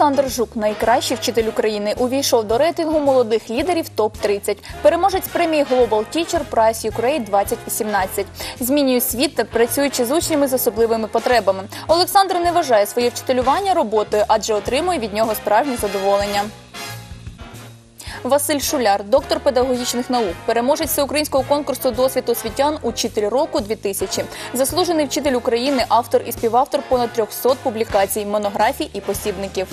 Олександр Жук, найкращий вчитель України, увійшов до рейтингу молодих лідерів ТОП-30. Переможець премії Global Teacher Prize Ukraine 2018. Змінює світ, працюючи з учнями з особливими потребами. Олександр не вважає своє вчителювання роботою, адже отримує від нього справжнє задоволення. Василь Шуляр, доктор педагогічних наук, переможець всеукраїнського конкурсу «Досвід освітян» «Учитель року-2000». Заслужений вчитель України, автор і співавтор понад 300 публікацій, монографій і посібників.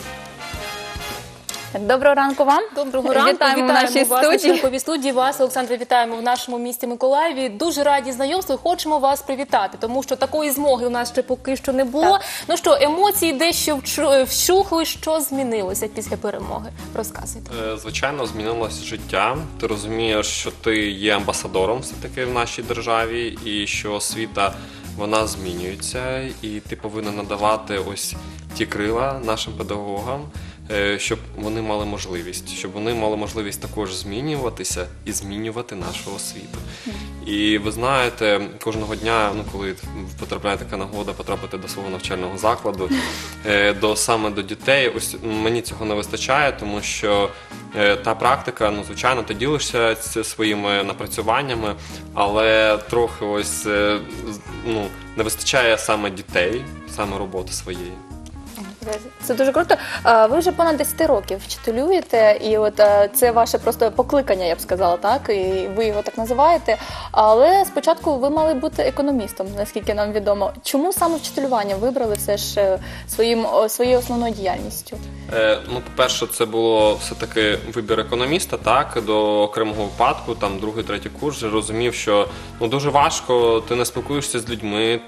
Доброго ранку вам. Доброго ранку. Вітаємо в нашій студії. Студії вас, Олександре, вітаємо в нашому місті Миколаєві. Дуже раді знайомству і хочемо вас привітати, тому що такої змоги у нас ще поки що не було. Так. Ну що, емоції дещо вщухли, що змінилося після перемоги? Розказуйте. Звичайно, змінилося життя. Ти розумієш, що ти є амбасадором все-таки в нашій державі і що освіта, вона змінюється і ти повинен надавати ось ті крила нашим педагогам, щоб вони мали можливість також змінюватися і змінювати нашу освіту. І ви знаєте, кожного дня, коли потрапляє така нагода потрапити до свого навчального закладу, саме до дітей, ось мені цього не вистачає, тому що та практика, звичайно, ти ділишся своїми напрацюваннями, але трохи ось, не вистачає саме дітей, саме роботи своєї. Це дуже круто. Ви вже понад 10 років вчителюєте, і от це ваше просто покликання, я б сказала, так? І ви його так називаєте. Але спочатку ви мали бути економістом, наскільки нам відомо. Чому саме вчителювання вибрали все ж своєю основною діяльністю? По-перше, це було все-таки вибір економіста, так? До окремого випадку, там, другий, третій курс, вже розумів, що дуже важко, ти не спілкуєшся з людьми,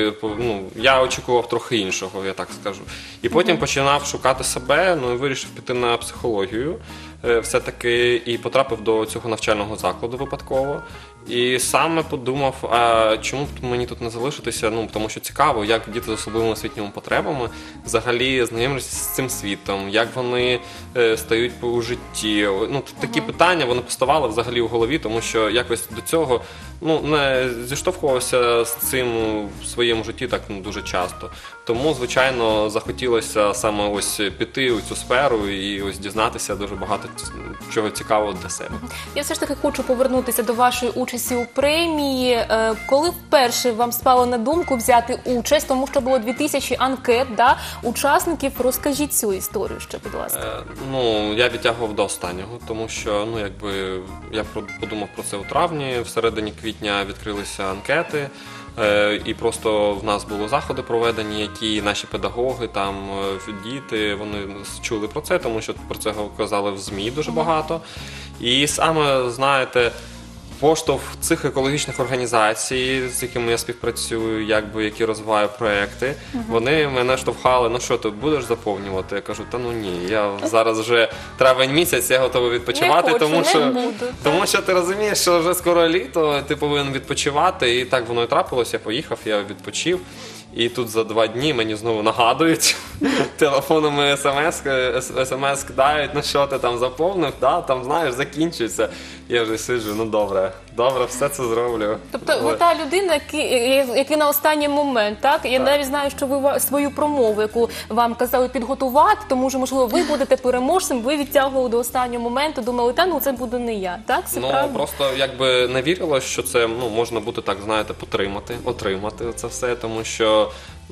я очікував трохи іншого, я так скажу. І потім починав шукати себе, і вирішив піти на психологію все-таки, і потрапив до цього навчального закладу випадково. І саме подумав, чому б мені тут не залишитися, тому що цікаво, як діти з особливими освітніми потребами взагалі знайомляться з цим світом, як вони стають у житті. Такі питання, вони поставали взагалі в голові, тому що якось до цього не зіштовхувався з цим в своєму житті так дуже часто. Тому, звичайно, захотілося саме ось піти у цю сферу і ось дізнатися дуже багато чого цікавого для себе. Я все ж таки хочу повернутися до вашої участі у премії. Коли вперше вам спало на думку взяти участь, тому що було 2000 анкет, учасників, розкажіть цю історію ще, будь ласка. Я відтягував до останнього, тому що, я подумав про це у травні, всередині квітня відкрилися анкети, і просто в нас були заходи проведені, які наші педагоги, діти, вони чули про це, тому що про це казали в ЗМІ дуже багато. І саме, знаєте, поштовх цих екологічних організацій, з якими я співпрацюю, які розвиваю проекти, вони мене штовхали, що ти будеш заповнювати? Я кажу, ні, я зараз вже травень місяць, я готовий відпочивати, тому що ти розумієш, що вже скоро літо, ти повинен відпочивати, і так воно і трапилось, я поїхав, я відпочив. І тут за 2 дні мені знову нагадують, телефонами смс кидають, що ти там заповнив, там, знаєш, закінчується. Я вже сиджу, добре, все це зроблю. Тобто ви та людина, який на останній момент, так? Я навіть знаю, що ви свою промову, яку вам казали підготувати, тому що, можливо, ви будете переможцем, ви відтягували до останнього моменту, думали, це буде не я, так? Це правильно? Просто не вірила, що це можна буде так, знаєте, отримати це все, тому що,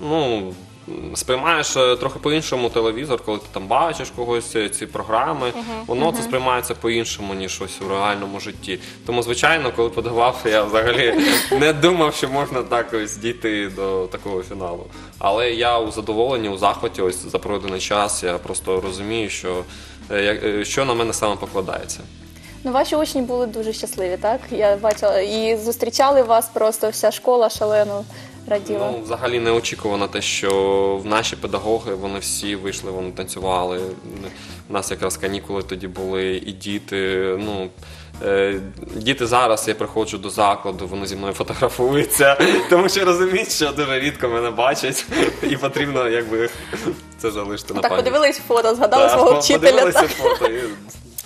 сприймаєш трохи по-іншому телевізор, коли ти там бачиш когось, ці програми, воно це сприймається по-іншому, ніж ось у реальному житті. Тому, звичайно, коли подавав, я взагалі не думав, що можна так ось дійти до такого фіналу. Але я у задоволенні, у захваті ось за пройдений час, я просто розумію, що на мене саме покладається. Ваші учні були дуже щасливі, так? Я бачила, і зустрічали вас просто вся школа шалено. Раділа. Взагалі неочікувано те, що наші педагоги, вони всі вийшли, вони танцювали. У нас якраз канікули тоді були, і діти, діти зараз, я приходжу до закладу, вони зі мною фотографуються, тому що розуміють, що дуже рідко мене бачать, і потрібно, це залишити на пам'ять. Так, подивились фото, згадали свого вчителя. Подивилися фото.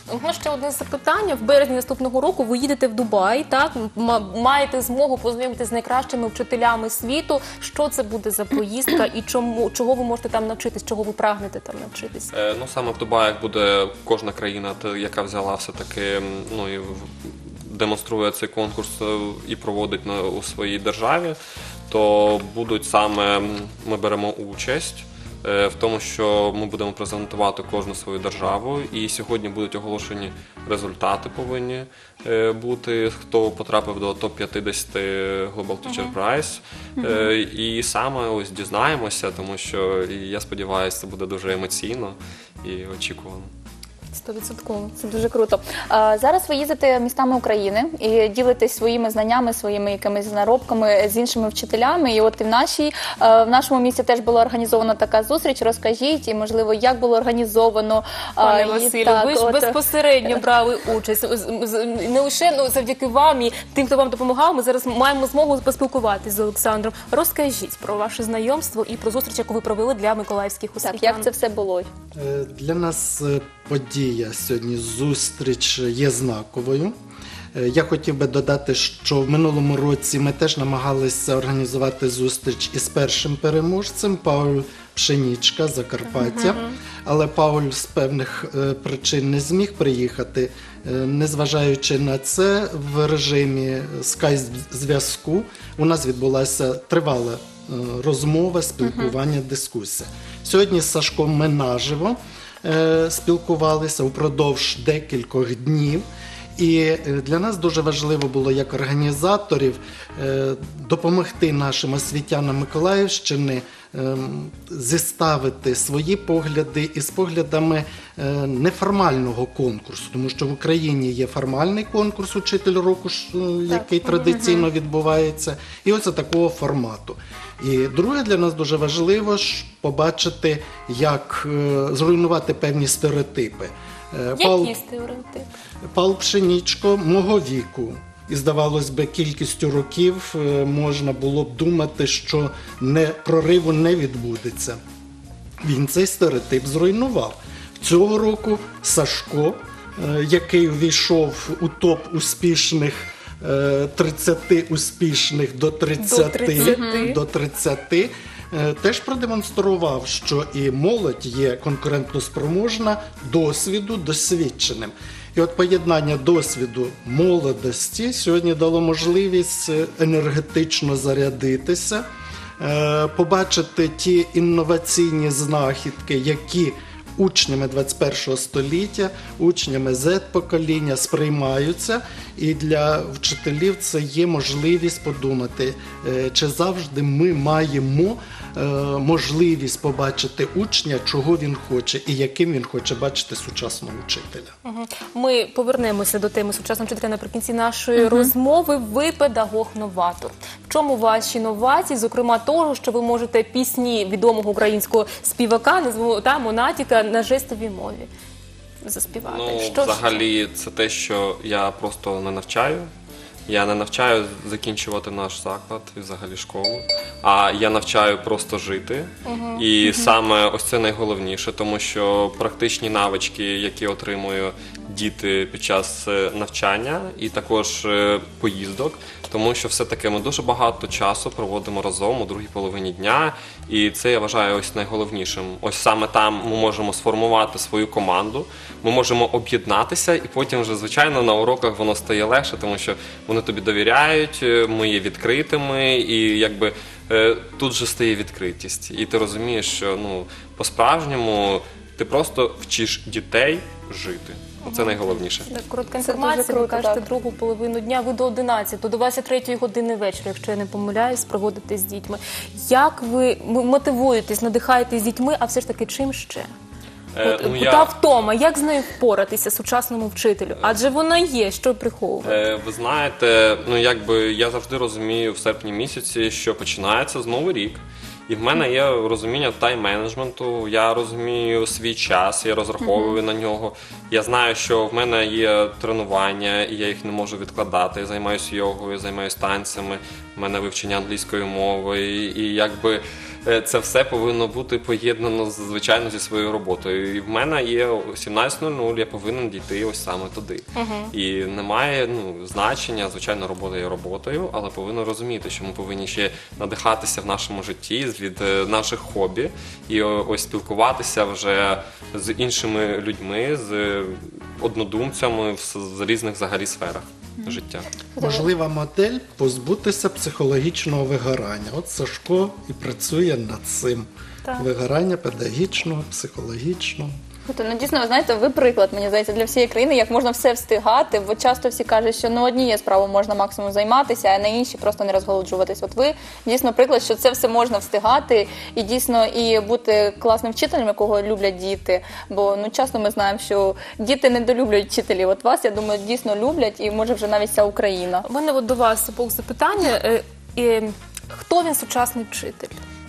Ну, ще одне запитання. В березні наступного року ви їдете в Дубай, так? Маєте змогу познайомитися з найкращими вчителями світу. Що це буде за поїздка і чого ви можете там навчитись, чого ви прагнете там навчитись? Ну, саме в Дубаях буде кожна країна, яка взяла все-таки, ну, і демонструє цей конкурс і проводить у своїй державі, то будуть саме, ми беремо участь в тому, що ми будемо презентувати кожну свою державу, і сьогодні будуть оголошені результати повинні бути, хто потрапив до топ-50 Global Teacher Prize. І саме ось дізнаємося, тому що я сподіваюся, це буде дуже емоційно і очікувано. 100%. Це дуже круто. Зараз ви їздите містами України і ділитесь своїми знаннями, своїми якимись наробками з іншими вчителями. І от і в нашому місті теж була організована така зустріч. Розкажіть, і, можливо, як було організовано. Пане Василю, ви ж безпосередньо брали участь. Не лише завдяки вам і тим, хто вам допомагав, ми зараз маємо змогу поспілкуватися з Олександром. Розкажіть про ваше знайомство і про зустріч, яку ви провели для миколаївських освітян. Так, як це все було? Для нас подія сьогодні, зустріч є знаковою. Я хотів би додати, що в минулому році ми теж намагалися організувати зустріч із першим переможцем Пауль Пшенічка з Закарпаття, але Пауль з певних причин не зміг приїхати. Незважаючи на це, в режимі скайп-зв'язку у нас відбулася тривала розмова, спілкування, дискусія. Сьогодні з Сашком ми наживо спілкувалися упродовж декількох днів. І для нас дуже важливо було, як організаторів, допомогти нашим освітянам Миколаївщини зіставити свої погляди із поглядами неформального конкурсу. Тому що в Україні є формальний конкурс «Учитель року», який традиційно відбувається, і ось такого формату. І друге, для нас дуже важливо побачити, як зруйнувати певні стереотипи. Які стереотипи? Павло Пшенічко мого віку. І, здавалось би, кількістю років можна було б думати, що прориву не відбудеться. Він цей стереотип зруйнував. Цього року Сашко, який увійшов у топ успішних 30 успішних до 30, теж продемонстрував, що і молодь є конкурентноспроможна, досвіду, досвідченим. І от поєднання досвіду, молодості сьогодні дало можливість енергетично зарядитися, побачити ті інноваційні знахідки, які учнями 21-го століття, учнями Z-покоління сприймаються. І для вчителів це є можливість подумати, чи завжди ми маємо можливість побачити учня, чого він хоче і яким він хоче бачити сучасного вчителя. Ми повернемося до теми сучасного вчителя наприкінці нашої розмови. Ви педагог-новатор. В чому ваші новації, зокрема того, що ви можете пісні відомого українського співака, назву Монатіка, на жестовій мові заспівати? Ну, взагалі, це те, що я просто не навчаю. Я не навчаю закінчувати наш заклад і взагалі школу, а я навчаю просто жити. І саме ось це найголовніше, тому що практичні навички, які отримують діти під час навчання і також поїздок, тому що все-таки ми дуже багато часу проводимо разом у другій половині дня, і це, я вважаю, ось найголовнішим. Ось саме там ми можемо сформувати свою команду, ми можемо об'єднатися, і потім вже, звичайно, на уроках воно стає легше, тому що вони тобі довіряють, ми є відкритими, і якби тут же стає відкритість. І ти розумієш, що по-справжньому ти просто вчиш дітей жити. Це найголовніше. Коротка інформація, ви кажете, другу половину дня, ви до 11, до 23 години вечора, якщо я не помиляюсь, проводите з дітьми. Як ви мотивуєтесь, надихаєтесь з дітьми, а все ж таки чим ще? Та втома, як з нею впоратися сучасному вчителю? Адже вона є, що приховувати. Ви знаєте, я завжди розумію в серпні місяці, що починається знову рік. І в мене є розуміння тайм-менеджменту, я розумію свій час, я розраховую на нього. Я знаю, що в мене є тренування, і я їх не можу відкладати. Я займаюся йогою, займаюся танцями, в мене вивчення англійської мови. І якби це все повинно бути поєднано, звичайно, зі своєю роботою. І в мене є 17:00, я повинен дійти ось саме туди. І немає значення, звичайно, робота є роботою, але повинен розуміти, що ми повинні ще надихатися в нашому житті від наших хобі і ось спілкуватися вже з іншими людьми, з однодумцями в різних взагалі сферах життя. Можлива модель позбутися психологічного вигорання. От Сашко і працює над цим. Так. Вигорання педагогічного, психологічного. Ну, дійсно, ви знаєте, ви приклад, мені здається, для всієї країни, як можна все встигати, бо часто всі кажуть, що однією справою можна максимум займатися, а на інші просто не розголоджуватись. От ви дійсно приклад, що це все можна встигати і дійсно і бути класним вчителем, якого люблять діти. Бо часто ми знаємо, що діти недолюблюють вчителів. От вас, я думаю, дійсно люблять і може вже навіть вся Україна. У мене до вас Бог запитання. Хто він сучасний вчитель?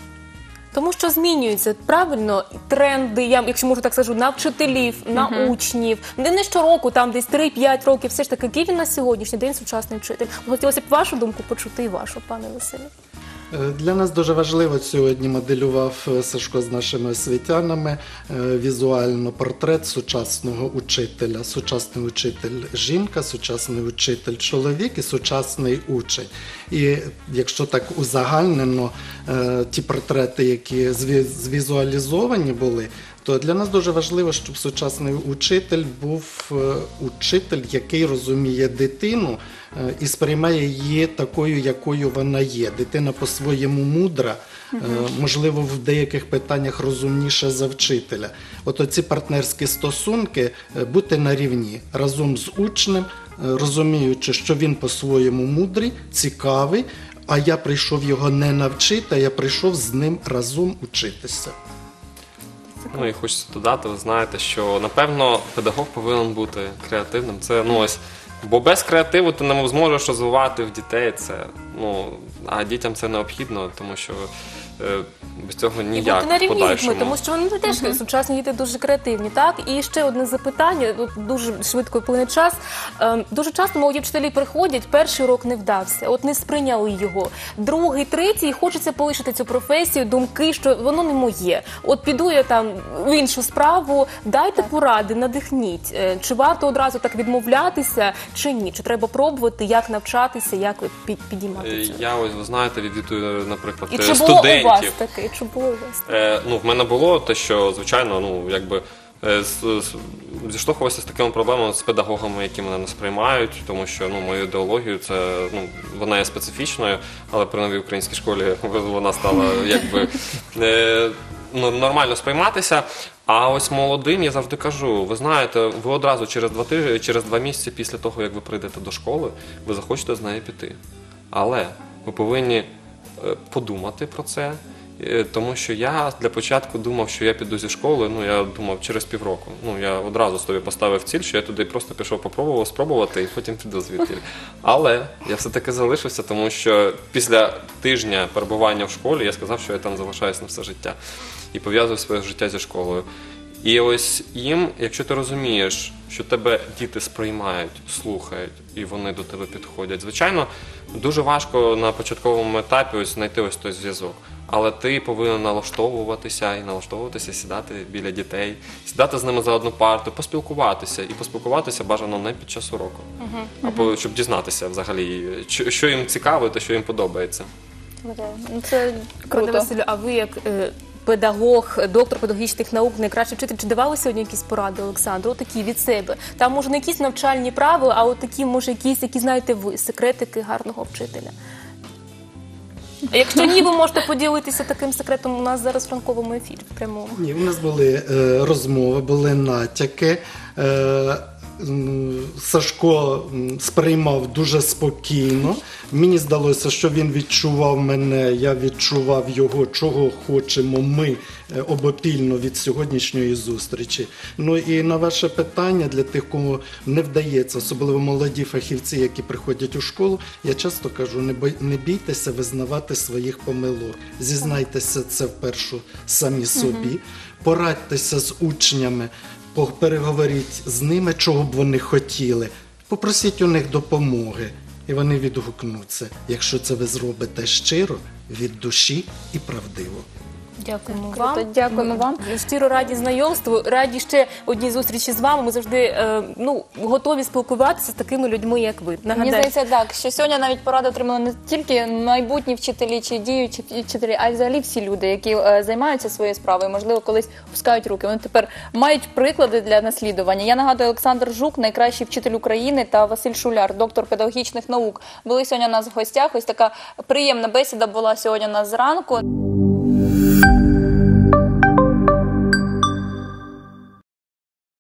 Тому що змінюються, правильно, тренди, я, якщо можу так скажу, на вчителів, на учнів. Не щороку, там десь 3-5 років, все ж таки, який він на сьогоднішній день сучасний вчитель. Хотілося б вашу думку почути і вашу, пане Василю. Для нас дуже важливо сьогодні моделював Сашко з нашими освітянами візуально портрет сучасного учителя. Сучасний учитель жінка, сучасний учитель чоловік і сучасний учень. І якщо так узагальнено ті портрети, які звізуалізовані були, то для нас дуже важливо, щоб сучасний учитель був учитель, який розуміє дитину і сприймає її такою, якою вона є. Дитина по-своєму мудра, можливо, в деяких питаннях розумніша за вчителя. От оці партнерські стосунки, бути на рівні разом з учнем, розуміючи, що він по-своєму мудрий, цікавий, а я прийшов його не навчити, а я прийшов з ним разом учитися. Ну і хочеться додати, ви знаєте, що напевно педагог повинен бути креативним. Це бо без креативу ти не зможеш розвивати в дітей це. А дітям це необхідно, тому що без цього ніяк і бути на рівні з подальшому. дітьми, тому що вони теж сучасні діти дуже креативні, так? І ще одне запитання, дуже швидко плине час. Дуже часто молоді вчителі приходять, перший урок не вдався, от не сприйняли його. Другий, третій, хочеться полишити цю професію, думки, що воно не моє. От піду я там в іншу справу, дайте поради, надихніть. Чи варто одразу так відмовлятися, чи ні? Чи треба пробувати, як навчатися, як підіймати це? Я ось, ви знаєте, відвідую, наприклад, І чи студентів. було у вас таке? Чи було у вас таке? В мене було те, що, звичайно, зіштовхувався з такими проблемами з педагогами, які мене не сприймають, тому що мою ідеологію, вона є специфічною, але при новій українській школі вона стала нормально сприйматися. А ось молодим я завжди кажу, ви знаєте, ви одразу через 2 місяці після того, як ви прийдете до школи, ви захочете з неї піти. Але ви повинні подумати про це, тому що я для початку думав, що я піду зі школи, я думав через півроку. Я одразу собі поставив ціль, що я туди просто пішов спробувати і потім піду звідти. Але я все-таки залишився, тому що після тижня перебування в школі я сказав, що я там залишаюсь на все життя і пов'язую своє життя зі школою. І ось їм, якщо ти розумієш, що тебе діти сприймають, слухають і вони до тебе підходять, звичайно, дуже важко на початковому етапі знайти ось той зв'язок. Але ти повинен налаштовуватися, сідати біля дітей, сідати з ними за одну парту, поспілкуватися. І поспілкуватися бажано не під час уроку, або щоб дізнатися взагалі, що їм цікаво та що їм подобається. Це Пане круто. Василю, а ви як педагог, доктор педагогічних наук, найкращий вчитель, чи давали сьогодні якісь поради Олександру, такі від себе? Там, може, не якісь навчальні правила, а от такі, може, якісь, які знаєте ви, секретики гарного вчителя? А якщо ні, ви можете поділитися таким секретом у нас зараз в ранковому ефірі, в прямому. Ні, у нас були розмови, були натяки. Сашко сприймав дуже спокійно. Мені здалося, що він відчував мене, я відчував його, чого хочемо ми обопільно від сьогоднішньої зустрічі. Ну і на ваше питання, для тих, кому не вдається, особливо молоді фахівці, які приходять у школу, я часто кажу, не бійтеся визнавати своїх помилок. Зізнайтеся це вперше самі собі, порадьтеся з учнями, переговоріть з ними, чого б вони хотіли, попросіть у них допомоги, і вони відгукнуться, якщо це ви зробите щиро, від душі і правдиво. Дякуємо Круто, вам. дякуємо вам. Щиро раді знайомству, раді ще одній зустрічі з вами. Ми завжди готові спілкуватися з такими людьми, як ви. Мені Нагадаю, здається, так, що сьогодні навіть поради отримали не тільки майбутні вчителі чи діючі вчителі, а й взагалі всі люди, які займаються своєю справою, можливо, колись пускають руки. Вони тепер мають приклади для наслідування. Я нагадую, Олександр Жук, найкращий вчитель України, та Василь Шуляр, доктор педагогічних наук, були сьогодні у нас в гостях. Ось така приємна бесіда була сьогодні у нас зранку.